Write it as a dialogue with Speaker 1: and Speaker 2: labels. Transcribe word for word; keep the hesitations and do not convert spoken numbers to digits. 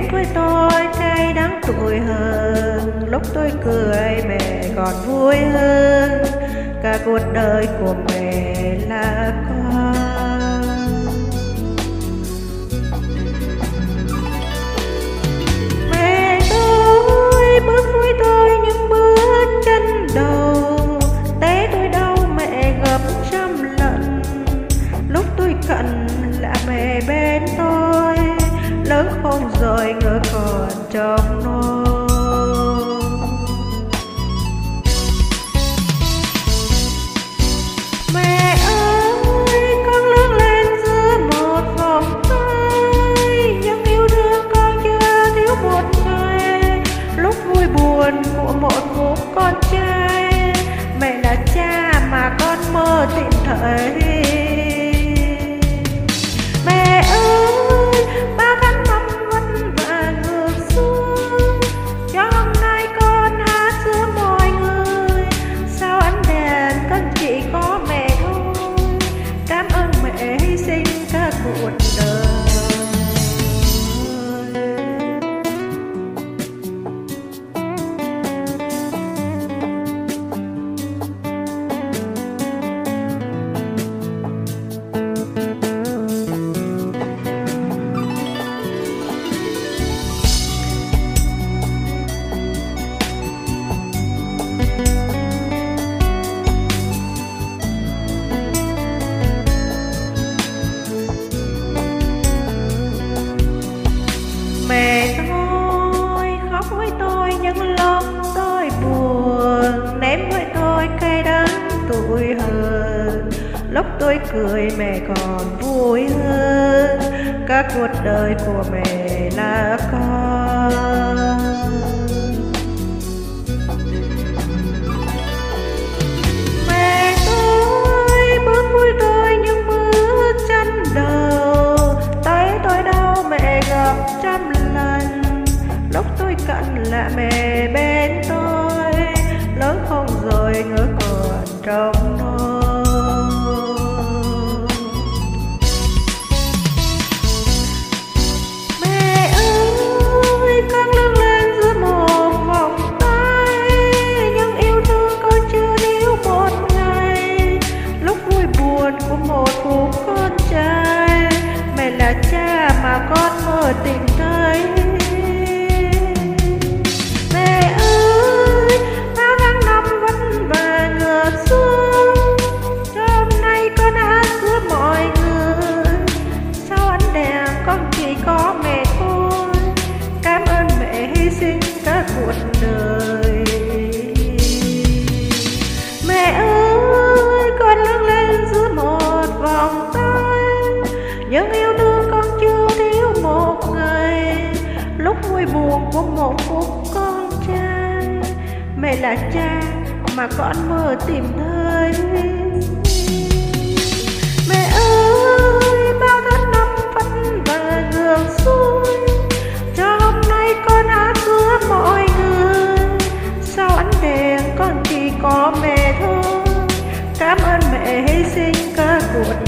Speaker 1: với tôi cay đắng tuổi hơn. Lúc tôi cười mẹ còn vui hơn. Cả cuộc đời của mẹ là con. Mẹ tôi bước với tôi những bước chân đầu. Té tôi đau mẹ gấp trăm lần. Lúc tôi cần là mẹ bên tôi. Lớn không rồi ngỡ còn trong nôi. Mẹ ơi, con lớn lên giữa một vòng tay. Nhưng yêu thương con chưa thiếu một ngày. Lúc vui buồn của một phút con trai. Mẹ là cha mà con mơ tìm thấy. Cuộc đời mẹ tôi khóc với tôi những lúc tôi buồn, ném với tôi cay đắng tuổi hơn. Lúc tôi cười mẹ còn vui hơn. Cả cuộc đời của mẹ là con. Mẹ tôi bước vui tôi những bước chân đầu. Tay tôi đau mẹ gặp trăm lần. Lúc tôi cần là mẹ bên tôi. Lớn không rồi ngỡ còn trong nôi. Mẹ ơi, con lớn lên giữa một vòng tay. Nhưng yêu thương con chưa níu một ngày. Lúc vui buồn của một phút con trai. Mẹ là cha mà con mơ tìm thấy. Mẹ ơi, bao tháng năm vất vả ngược xuôi. Cho hôm nay con hát giữa mọi người. Sau ánh đèn con chỉ có mẹ thôi. Cảm ơn mẹ hy sinh cả cuộc đời. Mẹ ơi, con lớn lên giữa một vòng tay. Nhưng yêu thương con chưa thiếu một ngày. Lúc vui buồn của một phút con trai. Mẹ là cha mà con mơ tìm thấy. Mẹ ơi, bao tháng năm vất vả ngược xuôi. Cho hôm nay con hát giữa mọi người. Sau ánh đèn con chỉ có mẹ thôi. Cảm ơn mẹ hy sinh cả cuộc